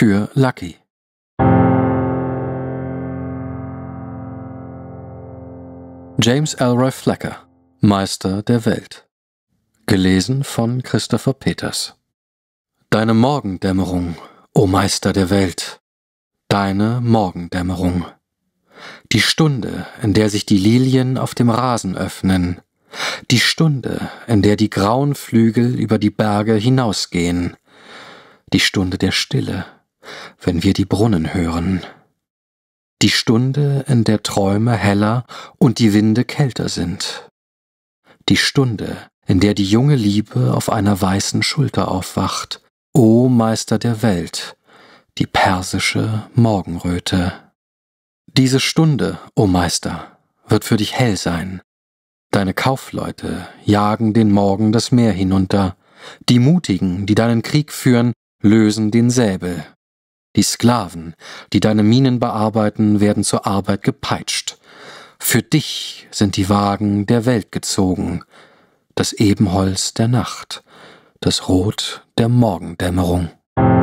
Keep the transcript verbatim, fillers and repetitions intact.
für Lucky. James Elroy Flecker, Meister der Welt. Gelesen von Christopher Peters. Deine Morgendämmerung, o Meister der Welt, deine Morgendämmerung. Die Stunde, in der sich die Lilien auf dem Rasen öffnen, die Stunde, in der die grauen Flügel über die Berge hinausgehen, die Stunde der Stille, wenn wir die Brunnen hören, die Stunde, in der Träume heller und die Winde kälter sind, die Stunde, in der die junge Liebe auf einer weißen Schulter aufwacht, o Meister der Welt, die persische Morgenröte. Diese Stunde, o Meister, wird für dich hell sein. Deine Kaufleute jagen den Morgen das Meer hinunter, die Mutigen, die deinen Krieg führen, lösen den Säbel. Die Sklaven, die deine Minen bearbeiten, werden zur Arbeit gepeitscht. Für dich sind die Wagen der Welt gezogen, das Ebenholz der Nacht, das Rot der Morgendämmerung.